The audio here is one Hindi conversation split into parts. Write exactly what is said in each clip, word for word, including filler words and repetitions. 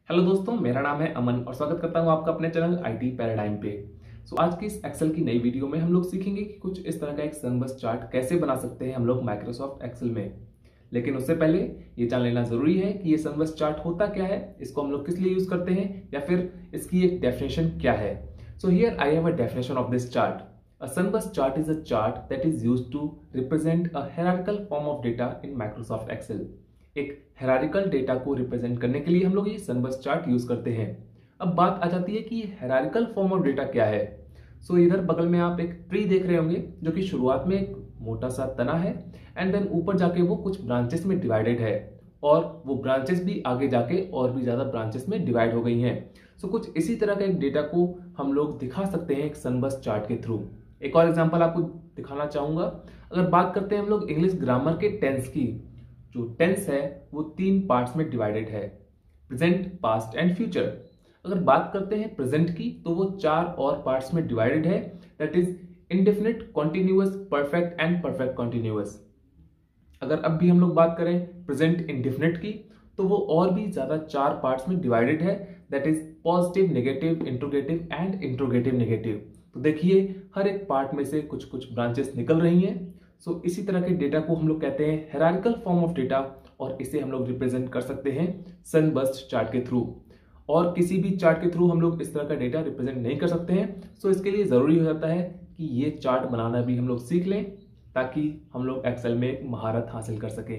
हेलो दोस्तों, मेरा नाम है अमन और स्वागत करता हूं आपका अपने चैनल आईटी पैराडाइम पे। सो आज की इस एक्सेल की नई वीडियो में हम लोग सीखेंगे कि कुछ इस तरह का एक सनबर्स्ट चार्ट कैसे बना सकते हैं हम लोग माइक्रोसॉफ्ट एक्सेल में। लेकिन उससे पहले ये जान लेना जरूरी है कि ये सनबर्स्ट चार्ट होता क्या है, इसको हम लोग किस लिए यूज करते हैं या फिर इसकी एक डेफिनेशन क्या है। So here I have a definition of this chart. A sunburst chart is a chart that is used to represent a hierarchical form of data in Microsoft Excel. एक हेरारिकल डेटा को रिप्रेजेंट करने के लिए हम लोग ये सनबर्स्ट चार्ट यूज करते हैं। अब बात आ जाती है कि ये हेरारिकल फॉर्म ऑफ डेटा क्या है। सो so, इधर बगल में आप एक ट्री देख रहे होंगे जो कि शुरुआत में एक मोटा सा तना है एंड देन ऊपर जाके वो कुछ ब्रांचेस में डिवाइडेड है और वो ब्रांचेस भी आगे जाके और भी ज्यादा ब्रांचेस में डिवाइड हो गई हैं। सो so, कुछ इसी तरह का एक डेटा को हम लोग दिखा सकते हैं एक सनबर्स्ट चार्ट के थ्रू। एक और एग्जांपल आपको दिखाना चाहूंगा। अगर बात करते हैं हम लोग इंग्लिश ग्रामर के टेंस की, जो टेंस है वो तीन पार्ट्स में डिवाइडेड है, प्रेजेंट, पास्ट एंड फ्यूचर। अगर बात करते हैं प्रेजेंट की तो वो चार और पार्ट्स में डिवाइडेड है, that is indefinite, continuous, perfect and perfect continuous. अगर अब भी हम लोग बात करें प्रेजेंट इंडेफिनिट की तो वो और भी ज्यादा चार पार्ट्स में डिवाइडेड है, that is positive, negative, interrogative and interrogative negative. तो देखिए हर एक पार्ट में से कुछ कुछ ब्रांचेस निकल रही हैं। सो so, इसी तरह के डेटा को हम लोग कहते हैं हेरारिकल फॉर्म ऑफ डेटा और इसे हम लोग रिप्रेजेंट कर सकते हैं सनबर्स्ट चार्ट के थ्रू। और किसी भी चार्ट के थ्रू हम लोग इस तरह का डेटा रिप्रेजेंट नहीं कर सकते हैं। सो so, इसके लिए जरूरी हो जाता है कि ये चार्ट बनाना भी हम लोग सीख लें ताकि हम लोग एक्सेल में एक महारत हासिल कर सकें।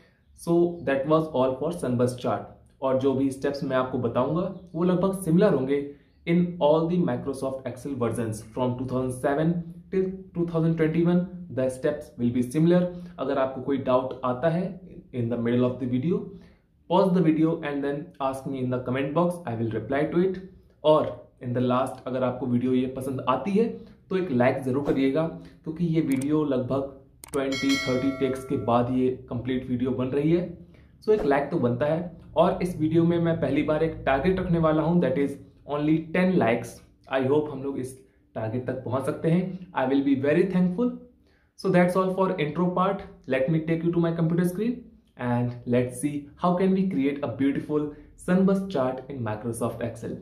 So that was all for sunburst chart. और जो भी स्टेप्स मैं आपको बताऊंगा वो लगभग सिमिलर होंगे in all the Microsoft Excel versions from two thousand seven till two thousand twenty-one. The steps will be similar. अगर आपको कोई डाउट आता है in the middle of the video, pause the video and then ask me in the comment box. I will reply to it. और in the last, अगर आपको वीडियो ये पसंद आती है तो एक लाइक जरूर करिएगा, क्योंकि ये वीडियो लगभग ट्वेंटी थर्टी टेक्स के बाद ये कंप्लीट वीडियो बन रही है। सो so, एक लाइक तो बनता है। और इस वीडियो में मैं पहली बार एक टारगेट रखने वाला हूँ, that is only ten likes. I hope हम लोग इस टारगेट तक पहुंच सकते हैं। I will be very thankful. So that's all for intro part. Let me take you to my computer screen and let's see how can we create a beautiful sunburst chart in Microsoft Excel.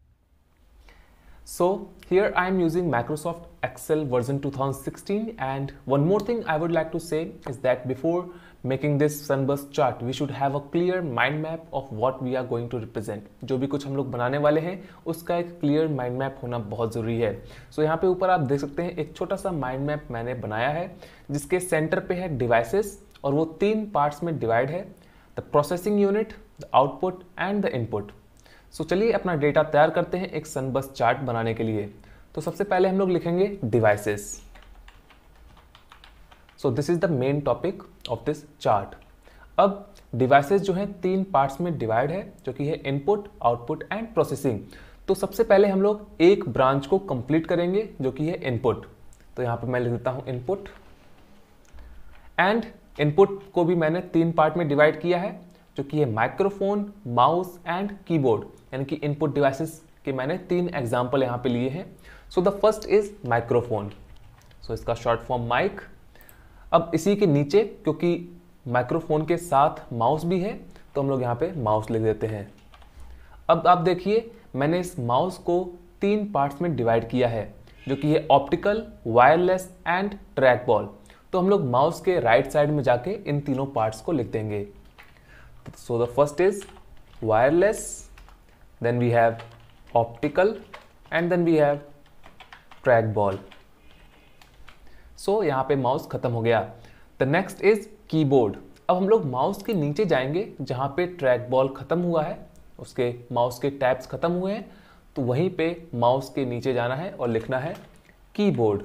So here I am using Microsoft Excel version two thousand sixteen, and one more thing I would like to say is that before making this sunburst chart we should have a clear mind map of what we are going to represent. जो भी कुछ हम लोग बनाने वाले हैं उसका एक clear mind map होना बहुत ज़रूरी है. So यहाँ पे ऊपर आप देख सकते हैं एक छोटा सा mind map मैंने बनाया है जिसके सेंटर पे है devices और वो तीन पार्ट्स में डिवाइड है, the processing unit, the output and the input. So so, चलिए अपना डेटा तैयार करते हैं एक सनबर्स्ट चार्ट बनाने के लिए। तो सबसे पहले हम लोग लिखेंगे devices. So this is the main topic of this chart. अब डिवाइसेस जो हैं तीन पार्ट्स में डिवाइड है, जो कि है इनपुट, आउटपुट एंड प्रोसेसिंग। तो सबसे पहले हम लोग एक ब्रांच को कंप्लीट करेंगे जो कि है इनपुट। तो यहाँ पे मैं लिख देता हूँ इनपुट, एंड इनपुट को भी मैंने तीन पार्ट में डिवाइड किया है जो कि है माइक्रोफोन, माउस एंड कीबोर्ड। यानी कि इनपुट डिवाइसेस के मैंने तीन एग्जाम्पल यहाँ पे लिए हैं। So the first is microphone, so इसका शॉर्ट फॉर्म माइक। अब इसी के नीचे क्योंकि माइक्रोफोन के साथ माउस भी है तो हम लोग यहाँ पे माउस लिख देते हैं। अब आप देखिए मैंने इस माउस को तीन पार्ट्स में डिवाइड किया है जो कि है optical, wireless and track ball. तो हम लोग माउस के राइट साइड में जाके इन तीनों पार्ट्स को लिख देंगे। So the first is wireless, then we have optical and then we have trackball. So यहाँ पे माउस खत्म हो गया। The next is keyboard. अब हम लोग माउस के नीचे जाएंगे जहाँ पे ट्रैक बॉल खत्म हुआ है, उसके माउस के टैब्स खत्म हुए हैं, तो वहीं पे माउस के नीचे जाना है और लिखना है कीबोर्ड।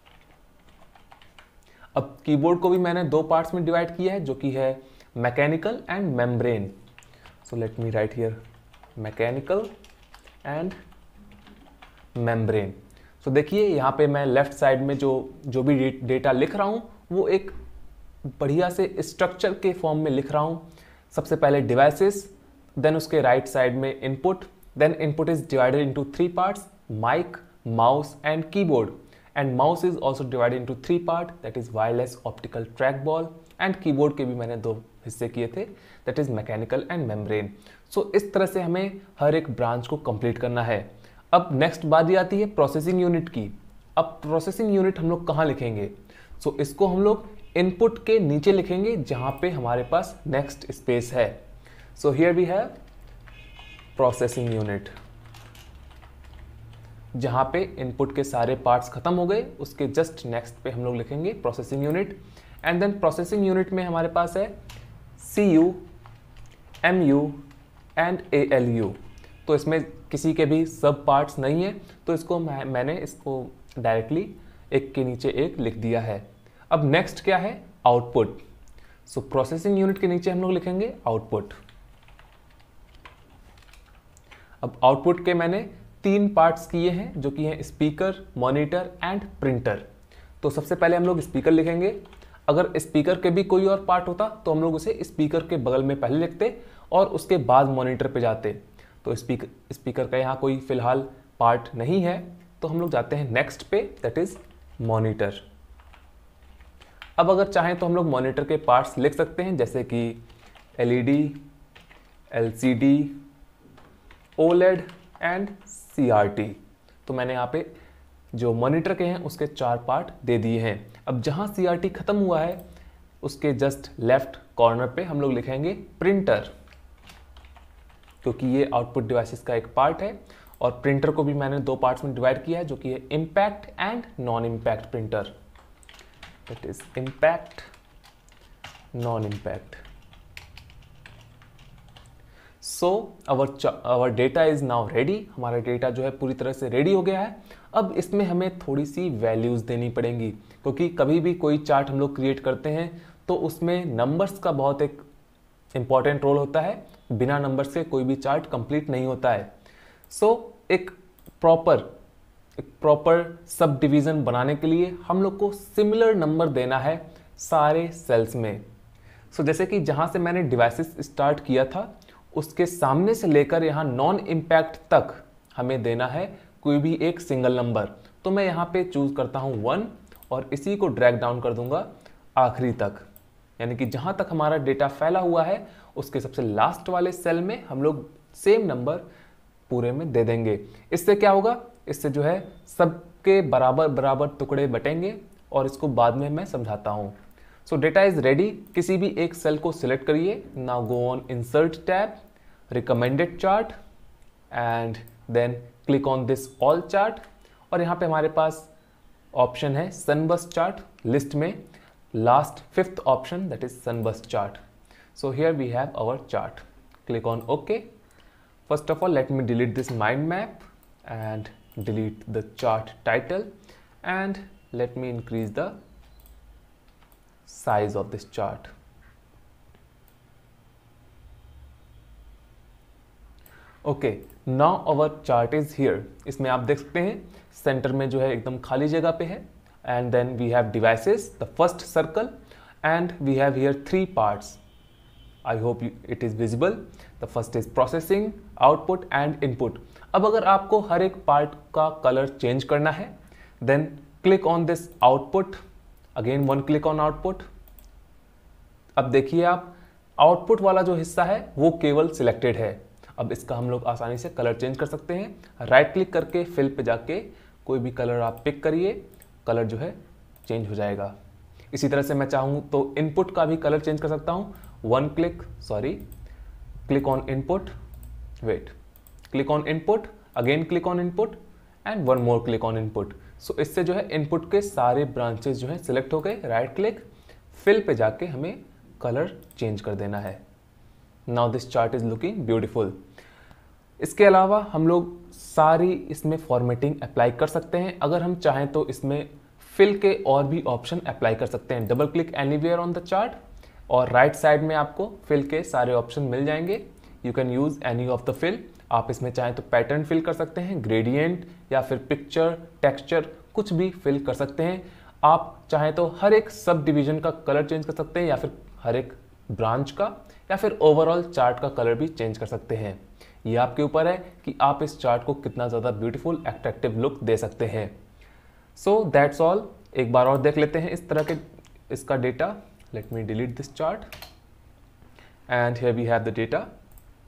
अब कीबोर्ड को भी मैंने दो पार्ट्स में डिवाइड किया है जो कि है mechanical and membrane. So let me write here mechanical and membrane. So देखिए यहाँ पे मैं लेफ्ट साइड में जो जो भी डेटा लिख रहा हूँ वो एक बढ़िया से स्ट्रक्चर के फॉर्म में लिख रहा हूँ। सबसे पहले डिवाइसेस, देन उसके राइट साइड में input, then input is divided into three parts, mic, mouse and keyboard, and mouse is also divided into three part, that is wireless, optical, track ball, and keyboard के भी मैंने दो हिस्से किए थे, that is mechanical and membrane. So इस तरह से हमें हर एक ब्रांच को कंप्लीट करना है। अब नेक्स्ट बारी आती है प्रोसेसिंग यूनिट की। अब प्रोसेसिंग यूनिट हम लोग कहाँ लिखेंगे? सो so, इसको हम लोग इनपुट के नीचे लिखेंगे जहाँ पे हमारे पास नेक्स्ट स्पेस है। So here we have processing unit, जहाँ पे इनपुट के सारे पार्ट्स खत्म हो गए उसके जस्ट नेक्स्ट पे हम लोग लिखेंगे processing unit. And then processing unit में हमारे पास है C U, M U and A L U. तो इसमें किसी के भी सब पार्ट्स नहीं है, तो इसको मैं, मैंने इसको डायरेक्टली एक के नीचे एक लिख दिया है। अब नेक्स्ट क्या है? आउटपुट। सो प्रोसेसिंग यूनिट के नीचे हम लोग लिखेंगे आउटपुट। अब आउटपुट के मैंने तीन पार्ट्स किए हैं जो कि हैं स्पीकर, मॉनिटर एंड प्रिंटर। तो सबसे पहले हम लोग स्पीकर लिखेंगे। अगर स्पीकर के भी कोई और पार्ट होता तो हम लोग उसे स्पीकर के बगल में पहले लिखते और उसके बाद मॉनिटर पे जाते। तो स्पीकर स्पीकर का यहाँ कोई फिलहाल पार्ट नहीं है, तो हम लोग जाते हैं नेक्स्ट पे, दैट इज मॉनिटर। अब अगर चाहें तो हम लोग मॉनिटर के पार्ट्स लिख सकते हैं, जैसे कि LED, LCD, OLED and CRT. तो मैंने यहाँ पे जो मॉनिटर के हैं उसके चार पार्ट दे दिए हैं। अब जहाँ सीआरटी खत्म हुआ है उसके जस्ट लेफ्ट कॉर्नर पे हम लोग लिखेंगे प्रिंटर, क्योंकि ये आउटपुट डिवाइसेस का एक पार्ट है। और प्रिंटर को भी मैंने दो पार्ट्स में डिवाइड किया है, जो कि है impact and non impact printer. That is impact, non impact. So our our data is now ready. हमारा डेटा जो है पूरी तरह से रेडी हो गया है। अब इसमें हमें थोड़ी सी वैल्यूज देनी पड़ेंगी, क्योंकि कभी भी कोई चार्ट हम लोग क्रिएट करते हैं तो उसमें नंबर्स का बहुत एक इंपॉर्टेंट रोल होता है। बिना नंबर से कोई भी चार्ट कंप्लीट नहीं होता है। सो so, एक प्रॉपर एक प्रॉपर सब डिवीजन बनाने के लिए हम लोग को सिमिलर नंबर देना है सारे सेल्स में। सो so, जैसे कि जहां से मैंने डिवाइसेस स्टार्ट किया था उसके सामने से लेकर यहाँ नॉन इम्पैक्ट तक हमें देना है कोई भी एक सिंगल नंबर। तो मैं यहाँ पे चूज करता हूँ वन और इसी को ड्रैग डाउन कर दूंगा आखिरी तक, यानी कि जहां तक हमारा डेटा फैला हुआ है उसके सबसे लास्ट वाले सेल में हम लोग सेम नंबर पूरे में दे देंगे। इससे क्या होगा? इससे जो है सबके बराबर बराबर टुकड़े बटेंगे और इसको बाद में मैं समझाता हूँ। So data is ready. किसी भी एक सेल को सिलेक्ट करिए। Now go on insert tab, recommended chart and then click on this all chart. और यहाँ पे हमारे पास ऑप्शन है सनबर्स्ट चार्ट, लिस्ट में last fifth option, that is sunburst chart. So here we have our chart. Click on OK. First of all, let me delete this mind map and delete the chart title, and let me increase the size of this chart. Okay, now our chart is here. इसमें आप देख सकते हैं सेंटर में जो है एकदम खाली जगह पे है, and then we have devices, the first circle, and we have here three parts. I hope you, it is visible. The first is processing, output and input. अब अगर आपको हर एक पार्ट का कलर चेंज करना है, then click on this output. Again one click on output. अब देखिए आप आउटपुट वाला जो हिस्सा है वो केवल सिलेक्टेड है। अब इसका हम लोग आसानी से कलर चेंज कर सकते हैं। राइट क्लिक करके फिल पे जाके कोई भी कलर आप पिक करिए, कलर जो है चेंज हो जाएगा। इसी तरह से मैं चाहूँ तो इनपुट का भी कलर चेंज कर सकता हूँ। One click sorry click on input, wait click on input, again click on input and one more click on input. So इससे जो है इनपुट के सारे ब्रांचेस जो है सिलेक्ट हो गए। राइट क्लिक फिल पे जाके हमें कलर चेंज कर देना है। Now this chart is looking beautiful. इसके अलावा हम लोग सारी इसमें फॉर्मेटिंग अप्लाई कर सकते हैं। अगर हम चाहें तो इसमें फिल के और भी ऑप्शन अप्लाई कर सकते हैं। Double click anywhere on the chart और राइट साइड में आपको फिल के सारे ऑप्शन मिल जाएंगे। You can use any of the fill. आप इसमें चाहें तो पैटर्न फिल कर सकते हैं, ग्रेडियंट या फिर पिक्चर, टेक्सचर, कुछ भी फिल कर सकते हैं। आप चाहें तो हर एक सब डिवीजन का कलर चेंज कर सकते हैं या फिर हर एक ब्रांच का या फिर ओवरऑल चार्ट का कलर भी चेंज कर सकते हैं। ये आपके ऊपर है कि आप इस चार्ट को कितना ज़्यादा ब्यूटीफुल अट्रैक्टिव लुक दे सकते हैं। So that's all. एक बार और देख लेते हैं इस तरह के इसका डेटा। Let me delete this chart and here we have the data.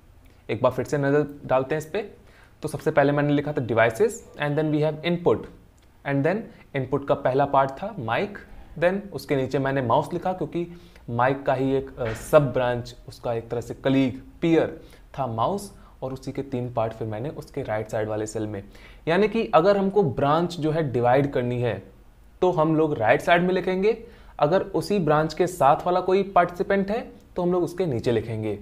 एक बार फिर से नज़र डालते हैं इस पर। तो सबसे पहले मैंने लिखा था devices and then we have input and then input का पहला पार्ट था माइक, देन उसके नीचे मैंने माउस लिखा क्योंकि माइक का ही एक सब ब्रांच, उसका एक तरह से कलीग पीयर था माउस, और उसी के तीन पार्ट फिर मैंने उसके राइट साइड वाले सेल में। यानी कि अगर हमको ब्रांच जो है डिवाइड करनी है तो हम लोग राइट साइड में लिखेंगे, अगर उसी ब्रांच के साथ वाला कोई पार्टिसिपेंट है तो हम लोग उसके नीचे लिखेंगे।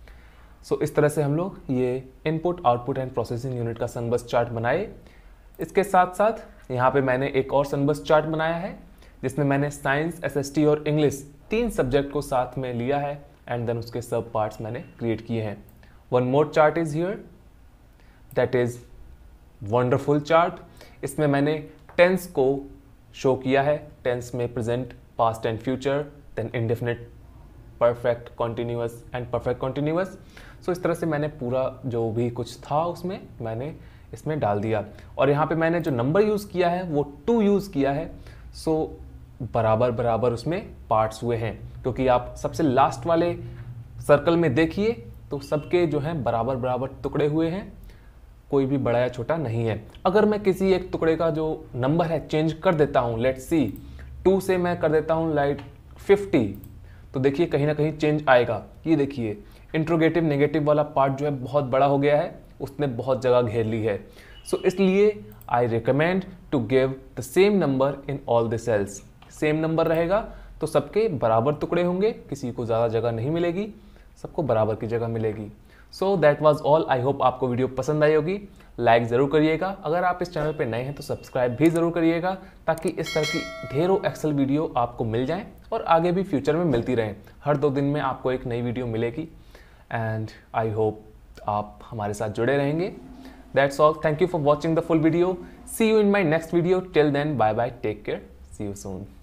सो so, इस तरह से हम लोग ये input output and processing unit का सनबस चार्ट बनाए। इसके साथ साथ यहाँ पे मैंने एक और सनबस चार्ट बनाया है जिसमें मैंने साइंस, एसएसटी और इंग्लिश तीन सब्जेक्ट को साथ में लिया है एंड देन उसके सब पार्ट्स मैंने क्रिएट किए हैं। One more chart is here, that is wonderful chart. इसमें मैंने टेंस को शो किया है, टेंस में present, past and future, then indefinite, perfect continuous and perfect continuous. So इस तरह से मैंने पूरा जो भी कुछ था उसमें मैंने इसमें डाल दिया। और यहाँ पे मैंने जो नंबर यूज़ किया है वो टू यूज़ किया है। सो बराबर बराबर उसमें पार्ट्स हुए हैं, क्योंकि आप सबसे लास्ट वाले सर्कल में देखिए तो सबके जो हैं बराबर बराबर टुकड़े हुए हैं, कोई भी बड़ा या छोटा नहीं है। अगर मैं किसी एक टुकड़े का जो नंबर है चेंज कर देता हूँ, लेट्स सी टू से मैं कर देता हूँ लाइक फिफ्टी, तो देखिए कहीं ना कहीं चेंज आएगा। ये देखिए इंट्रोगेटिव नेगेटिव वाला पार्ट जो है बहुत बड़ा हो गया है, उसने बहुत जगह घेर ली है। सो so, इसलिए I recommend to give the same number in all the cells. Same number रहेगा तो सबके बराबर टुकड़े होंगे, किसी को ज़्यादा जगह नहीं मिलेगी, सबको बराबर की जगह मिलेगी। So that was all. I hope आपको वीडियो पसंद आई होगी। लाइक ज़रूर करिएगा, अगर आप इस चैनल पे नए हैं तो सब्सक्राइब भी ज़रूर करिएगा ताकि इस तरह की ढेरों एक्सेल वीडियो आपको मिल जाएं और आगे भी फ्यूचर में मिलती रहें। हर दो दिन में आपको एक नई वीडियो मिलेगी एंड आई होप आप हमारे साथ जुड़े रहेंगे। That's all, thank you for watching the full video. See you in my next video, till then bye bye, take care, see you soon.